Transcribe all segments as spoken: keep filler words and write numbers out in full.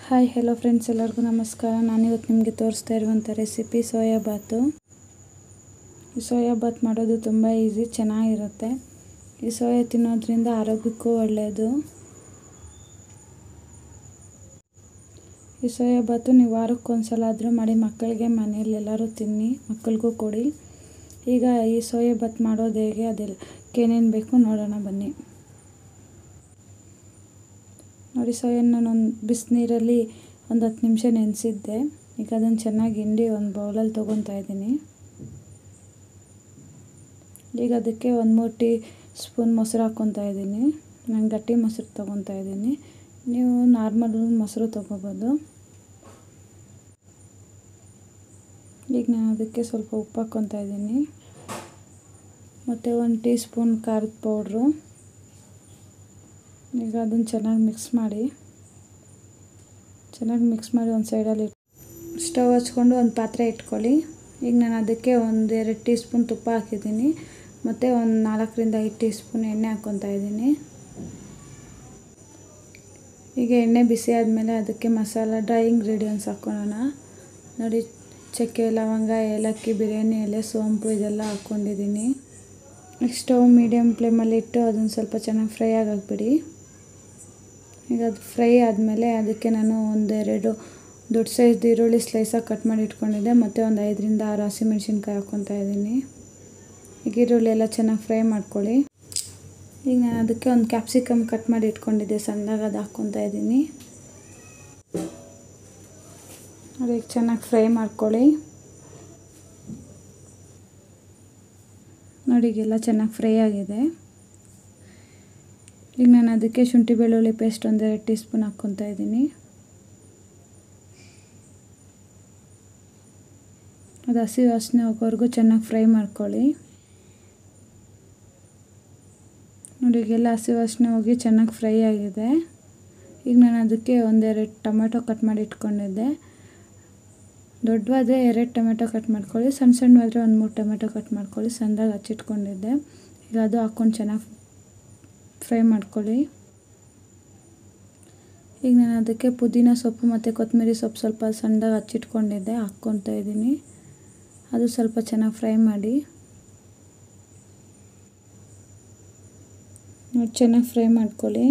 Hi hello friends, ಎಲ್ಲರಿಗೂ ನಮಸ್ಕಾರ. ನಾನಿವತ್ತು ನಿಮಗೆ ತೋರಿಸ್ತಾ ಇರುವಂಥ ರೆಸಿಪಿ ಸೋಯಾ ಬಾತು. ಈ ಸೋಯಾ ಬಾತ್ ಮಾಡೋದು ತುಂಬ ಈಸಿ, ಚೆನ್ನಾಗಿರುತ್ತೆ. ಈ ಸೋಯಾ ತಿನ್ನೋದ್ರಿಂದ ಆರೋಗ್ಯಕ್ಕೂ ಒಳ್ಳೆಯದು. ಈ ಸೋಯಾ ಬಾತು ನೀವು ವಾರಕ್ಕೆ ಒಂದು ಸಲ ಆದರೂ ಮಾಡಿ ಮಕ್ಕಳಿಗೆ ಮನೆಯಲ್ಲಿ ಎಲ್ಲರೂ ತಿನ್ನಿ, ಮಕ್ಕಳಿಗೂ ಕೊಡಿ. ಈಗ ಈ ಸೋಯಾ ಬಾತ್ ಮಾಡೋದು ಹೇಗೆ, ಅದಕ್ಕೆ ಏನೇನು ಬೇಕು ನೋಡೋಣ ಬನ್ನಿ. ನೋಡಿ, ಸೋಯಾ ನಾನು ಒಂದು ಬಿಸಿನೀರಲ್ಲಿ ಒಂದು ಹತ್ತು ನಿಮಿಷ ನೆನೆಸಿದ್ದೆ. ಈಗ ಅದನ್ನು ಚೆನ್ನಾಗಿ ಹಿಂಡಿ ಒಂದು ಬೌಲಲ್ಲಿ ತೊಗೊತಾ ಇದ್ದೀನಿ. ಈಗ ಅದಕ್ಕೆ ಒಂದು ಮೂರು ಟೀ ಸ್ಪೂನ್ ಮೊಸರು ಹಾಕ್ಕೊತಾ ಇದ್ದೀನಿ. ನಾನು ಗಟ್ಟಿ ಮೊಸರು ತೊಗೊತಾ ಇದ್ದೀನಿ, ನೀವು ನಾರ್ಮಲ್ ಮೊಸರು ತೊಗೋಬೋದು. ಈಗ ನಾನು ಅದಕ್ಕೆ ಸ್ವಲ್ಪ ಉಪ್ಪು ಹಾಕ್ಕೊತಾ ಇದ್ದೀನಿ, ಮತ್ತು ಒಂದು ಟೀ ಸ್ಪೂನ್ ಖಾರದ ಪೌಡ್ರು. ಈಗ ಅದನ್ನು ಚೆನ್ನಾಗಿ ಮಿಕ್ಸ್ ಮಾಡಿ ಚೆನ್ನಾಗಿ ಮಿಕ್ಸ್ ಮಾಡಿ ಒಂದು ಸೈಡಲ್ಲಿ ಸ್ಟವ್ ಹಚ್ಕೊಂಡು ಒಂದು ಪಾತ್ರೆ ಇಟ್ಕೊಳ್ಳಿ. ಈಗ ನಾನು ಅದಕ್ಕೆ ಒಂದು ಎರಡು ಟೀ ಸ್ಪೂನ್ ತುಪ್ಪ ಹಾಕಿದ್ದೀನಿ, ಮತ್ತು ಒಂದು ನಾಲ್ಕರಿಂದ ಐದು ಟೀ ಸ್ಪೂನ್ ಎಣ್ಣೆ ಹಾಕ್ಕೊತಾ ಇದ್ದೀನಿ. ಈಗ ಎಣ್ಣೆ ಬಿಸಿ ಆದಮೇಲೆ ಅದಕ್ಕೆ ಮಸಾಲ ಡ್ರೈ ಇಂಗ್ರೀಡಿಯೆಂಟ್ಸ್ ಹಾಕ್ಕೊಳ್ಳೋಣ. ನೋಡಿ, ಚಕ್ಕೆ, ಲವಂಗ, ಏಲಕ್ಕಿ, ಬಿರಿಯಾನಿ ಎಲೆ, ಸೋಂಪು ಇದೆಲ್ಲ ಹಾಕ್ಕೊಂಡಿದ್ದೀನಿ. ಈಗ ಸ್ಟವ್ ಮೀಡಿಯಮ್ ಫ್ಲೇಮಲ್ಲಿ ಇಟ್ಟು ಅದನ್ನು ಸ್ವಲ್ಪ ಚೆನ್ನಾಗಿ ಫ್ರೈ ಆಗಬಿಡಿ. ಈಗ ಅದು ಫ್ರೈ ಆದಮೇಲೆ ಅದಕ್ಕೆ ನಾನು ಒಂದೆರಡು ದೊಡ್ಡ ಸೈಜ್ದು ಈರುಳ್ಳಿ ಸ್ಲೈಸಾಗಿ ಕಟ್ ಮಾಡಿ ಇಟ್ಕೊಂಡಿದ್ದೆ, ಮತ್ತು ಒಂದು ಐದರಿಂದ ಆರು ಹಸಿಮೆಣ್ಸಿನ್ಕಾಯಿ ಹಾಕ್ಕೊತಾ ಇದ್ದೀನಿ. ಈಗ ಈರುಳ್ಳಿ ಎಲ್ಲ ಚೆನ್ನಾಗಿ ಫ್ರೈ ಮಾಡ್ಕೊಳ್ಳಿ. ಈಗ ನಾನು ಅದಕ್ಕೆ ಒಂದು ಕ್ಯಾಪ್ಸಿಕಮ್ ಕಟ್ ಮಾಡಿ ಇಟ್ಕೊಂಡಿದ್ದೆ ಸಣ್ಣದಾಗಿ, ಅದು ಹಾಕ್ಕೊತಾ ಇದ್ದೀನಿ. ಅದಕ್ಕೆ ಚೆನ್ನಾಗಿ ಫ್ರೈ ಮಾಡ್ಕೊಳ್ಳಿ. ನೋಡಿ, ಈಗೆಲ್ಲ ಚೆನ್ನಾಗಿ ಫ್ರೈ ಆಗಿದೆ. ಈಗ ನಾನು ಅದಕ್ಕೆ ಶುಂಠಿ ಬೆಳ್ಳುಳ್ಳಿ ಪೇಸ್ಟ್ ಒಂದೆರಡು ಟೀ ಸ್ಪೂನ್ ಹಾಕ್ಕೊತಾ ಇದ್ದೀನಿ. ಅದು ಹಸಿ ವಾಸನೆ ಹೋಗೋವರೆಗೂ ಚೆನ್ನಾಗಿ ಫ್ರೈ ಮಾಡ್ಕೊಳ್ಳಿ. ನೋಡಿ, ಈಗೆಲ್ಲ ಹಸಿ ವಾಸನೆ ಹೋಗಿ ಚೆನ್ನಾಗಿ ಫ್ರೈ ಆಗಿದೆ. ಈಗ ನಾನು ಅದಕ್ಕೆ ಒಂದೆರಡು ಟೊಮೆಟೊ ಕಟ್ ಮಾಡಿ ಇಟ್ಕೊಂಡಿದ್ದೆ. ದೊಡ್ಡವಾದರೆ ಎರಡು ಟೊಮೆಟೊ ಕಟ್ ಮಾಡ್ಕೊಳ್ಳಿ, ಸಣ್ಣ ಸಣ್ಣವಾದರೆ ಒಂದು ಮೂರು ಟೊಮೆಟೊ ಕಟ್ ಮಾಡ್ಕೊಳ್ಳಿ, ಸಣ್ಣದಾಗಿ ಹಚ್ಚಿಟ್ಕೊಂಡಿದ್ದೆ. ಈಗ ಅದು ಹಾಕ್ಕೊಂಡು ಚೆನ್ನಾಗಿ ಫ್ರೈ ಮಾಡ್ಕೊಳ್ಳಿ. ಈಗ ನಾನು ಅದಕ್ಕೆ ಪುದೀನ ಸೊಪ್ಪು ಮತ್ತು ಕೊತ್ತಂಬರಿ ಸೊಪ್ಪು ಸ್ವಲ್ಪ ಸಣ್ಣದಾಗಿ ಹಚ್ಚಿಟ್ಕೊಂಡಿದ್ದೆ, ಹಾಕ್ಕೊತಾ ಇದ್ದೀನಿ. ಅದು ಸ್ವಲ್ಪ ಚೆನ್ನಾಗಿ ಫ್ರೈ ಮಾಡಿ. ನೋಡಿ, ಚೆನ್ನಾಗಿ ಫ್ರೈ ಮಾಡ್ಕೊಳ್ಳಿ.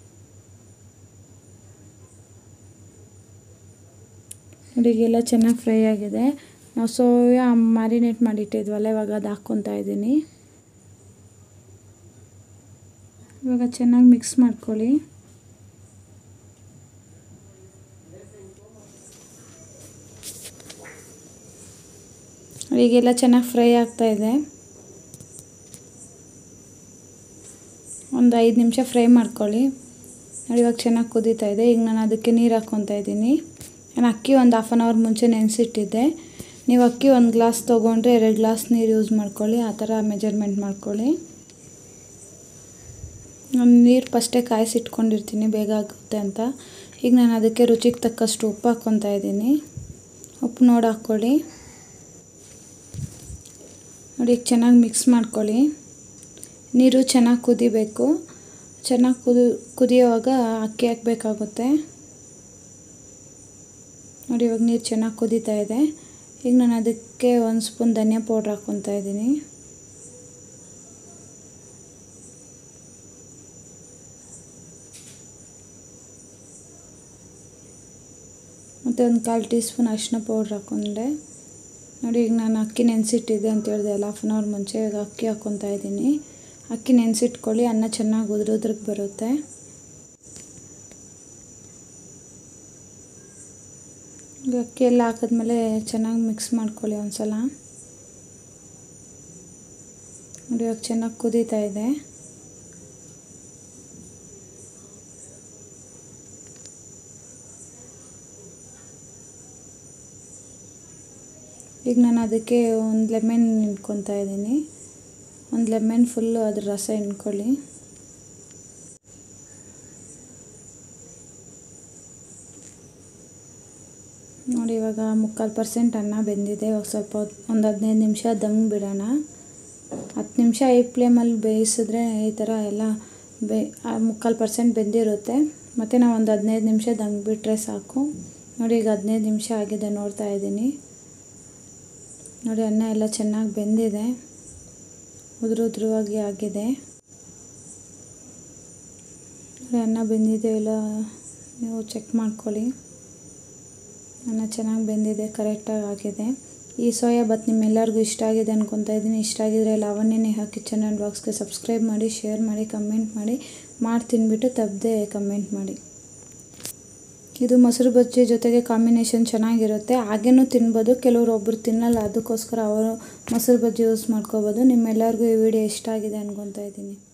ನೋಡಿ, ಈಗೆಲ್ಲ ಚೆನ್ನಾಗಿ ಫ್ರೈ ಆಗಿದೆ. ನಾವು ಸೋಯಾ ಮ್ಯಾರಿನೇಟ್ ಮಾಡಿಟ್ಟಿದ್ವಲ್ಲ, ಇವಾಗ ಅದು ಹಾಕ್ಕೊತಾ ಇದ್ದೀನಿ. ಇವಾಗ ಚೆನ್ನಾಗಿ ಮಿಕ್ಸ್ ಮಾಡ್ಕೊಳ್ಳಿ. ಈಗೆಲ್ಲ ಚೆನ್ನಾಗಿ ಫ್ರೈ ಆಗ್ತಾಯಿದೆ. ಒಂದು ಐದು ನಿಮಿಷ ಫ್ರೈ ಮಾಡ್ಕೊಳ್ಳಿ. ನೋಡಿ, ಇವಾಗ ಚೆನ್ನಾಗಿ ಕುದೀತಾ ಇದೆ. ಈಗ ನಾನು ಅದಕ್ಕೆ ನೀರು ಹಾಕ್ಕೊತಾ ಇದ್ದೀನಿ. ನಾನು ಅಕ್ಕಿ ಒಂದು ಹಾಫ್ ಆನ್ ಅವರ್ ಮುಂಚೆ ನೆನೆಸಿಟ್ಟಿದ್ದೆ. ನೀವು ಅಕ್ಕಿ ಒಂದು ಗ್ಲಾಸ್ ತೊಗೊಂಡ್ರೆ ಎರಡು ಗ್ಲಾಸ್ ನೀರು ಯೂಸ್ ಮಾಡ್ಕೊಳ್ಳಿ, ಆ ಥರ ಮೆಜರ್ಮೆಂಟ್ ಮಾಡ್ಕೊಳ್ಳಿ. ನಾನು ನೀರು ಫಸ್ಟೇ ಕಾಯಿಸಿಟ್ಕೊಂಡಿರ್ತೀನಿ ಬೇಗ ಆಗುತ್ತೆ ಅಂತ. ಈಗ ನಾನು ಅದಕ್ಕೆ ರುಚಿಗೆ ತಕ್ಕಷ್ಟು ಉಪ್ಪು ಹಾಕ್ಕೊತಾ ಇದ್ದೀನಿ. ಉಪ್ಪು ನೋಡಿ ಹಾಕ್ಕೊಳ್ಳಿ. ನೋಡಿ, ಈಗ ಚೆನ್ನಾಗಿ ಮಿಕ್ಸ್ ಮಾಡ್ಕೊಳ್ಳಿ. ನೀರು ಚೆನ್ನಾಗಿ ಕುದಿಬೇಕು. ಚೆನ್ನಾಗಿ ಕುದಿ ಕುದಿಯೋವಾಗ ಅಕ್ಕಿ ಹಾಕಬೇಕಾಗುತ್ತೆ. ನೋಡಿ, ಇವಾಗ ನೀರು ಚೆನ್ನಾಗಿ ಕುದೀತಾ ಇದೆ. ಈಗ ನಾನು ಅದಕ್ಕೆ ಒಂದು ಸ್ಪೂನ್ ಧನಿಯಾ ಪೌಡ್ರ್ ಹಾಕ್ಕೊತಾ ಇದ್ದೀನಿ. ಮತ್ತು ಒಂದು ಕಾಲು ಟೀ ಸ್ಪೂನ್ ಅರಿಶಿನ ಪೌಡ್ರ್ ಹಾಕ್ಕೊಂಡೆ. ನೋಡಿ, ಈಗ ನಾನು ಅಕ್ಕಿ ನೆನೆಸಿಟ್ಟಿದ್ದೆ ಅಂತ ಹೇಳಿದೆ ಅಲ್ಲ ಹಾಫ್ ಆನ್ ಅವರ್ ಮುಂಚೆ, ಈಗ ಅಕ್ಕಿ ಹಾಕ್ಕೊತಾ ಇದ್ದೀನಿ. ಅಕ್ಕಿ ನೆನೆಸಿಟ್ಕೊಳ್ಳಿ, ಅನ್ನ ಚೆನ್ನಾಗಿ ಉದುರು ಉದ್ರಿಗೆ ಬರುತ್ತೆ. ಈಗ ಅಕ್ಕಿ ಎಲ್ಲ ಹಾಕಿದ್ಮೇಲೆ ಚೆನ್ನಾಗಿ ಮಿಕ್ಸ್ ಮಾಡ್ಕೊಳ್ಳಿ ಒಂದು ಸಲ. ನೋಡಿ, ಇವಾಗ ಚೆನ್ನಾಗಿ ಕುದೀತಾ ಇದೆ. ಈಗ ನಾನು ಅದಕ್ಕೆ ಒಂದು ಲೆಮನ್ ಹಿಂಡ್ಕೊತಾ ಇದ್ದೀನಿ. ಒಂದು ಲೆಮನ್ ಫುಲ್ಲು ಅದ್ರ ರಸ ಹಿಂಡ್ಕೊಳ್ಳಿ. ನೋಡಿ, ಇವಾಗ ಮುಕ್ಕಾಲು ಪರ್ಸೆಂಟ್ ಅನ್ನ ಬೆಂದಿದೆ. ಇವಾಗ ಸ್ವಲ್ಪ ಒಂದು ಹದಿನೈದು ನಿಮಿಷ ದಮ್ ಬಿಡೋಣ. ಹತ್ತು ನಿಮಿಷ ಐ ಫ್ಲೇಮಲ್ಲಿ ಬೇಯಿಸಿದ್ರೆ ಈ ಥರ ಎಲ್ಲ ಬೇ ಮುಕ್ಕಾಲು ಪರ್ಸೆಂಟ್ ಬೆಂದಿರುತ್ತೆ. ಮತ್ತು ನಾವು ಒಂದು ಹದಿನೈದು ನಿಮಿಷ ದಂಗೆ ಬಿಟ್ಟರೆ ಸಾಕು. ನೋಡಿ ಈಗ ಹದಿನೈದು ನಿಮಿಷ ಆಗಿದೆ, ನೋಡ್ತಾ ಇದ್ದೀನಿ. ನೋಡಿ ಅನ್ನ ಎಲ್ಲ ಚೆನ್ನಾಗಿ ಬೆಂದಿದೆ, ಉದುರು ಉದುರುವಾಗಿ ಆಗಿದೆ. ನೋಡಿ ಅನ್ನ ಬೆಂದಿದೆ ಇಲ್ಲ ನೀವು ಚೆಕ್ ಮಾಡ್ಕೊಳ್ಳಿ. ಅನ್ನ ಚೆನ್ನಾಗಿ ಬೆಂದಿದೆ, ಕರೆಕ್ಟಾಗಿ ಆಗಿದೆ. ಈ ಸೋಯಾ ಬಾತ್ ನಿಮ್ಮೆಲ್ಲರಿಗೂ ಇಷ್ಟ ಆಗಿದೆ ಅನ್ಕೊತಾ ಇದ್ದೀನಿ. ಇಷ್ಟ ಆಗಿದರೆ ಲಾವಣ್ಯ ನೇಹಾ ಕಿಚನ್ ಆ್ಯಂಡ್ ವ್ಲಾಗ್ಸ್ಗೆ ಸಬ್ಸ್ಕ್ರೈಬ್ ಮಾಡಿ, ಶೇರ್ ಮಾಡಿ, ಕಮೆಂಟ್ ಮಾಡಿ. ಮಾಡಿ ತಿಂದ್ಬಿಟ್ಟು ತಪ್ಪದೆ ಕಮೆಂಟ್ ಮಾಡಿ. ಇದು ಮೊಸರು ಬಜ್ಜಿ ಜೊತೆಗೆ ಕಾಂಬಿನೇಷನ್ ಚೆನ್ನಾಗಿರುತ್ತೆ. ಹಾಗೇನೂ ತಿನ್ಬೋದು, ಕೆಲವರು ಒಬ್ಬರು ತಿನ್ನಲ್ಲ, ಅದಕ್ಕೋಸ್ಕರ ಅವರು ಮೊಸರು ಬಜ್ಜಿ ಯೂಸ್ ಮಾಡ್ಕೋಬೋದು. ನಿಮ್ಮೆಲ್ಲರಿಗೂ ಈ ವಿಡಿಯೋ ಇಷ್ಟ ಆಗಿದೆ ಅನ್ಕೊತಾ ಇದ್ದೀನಿ.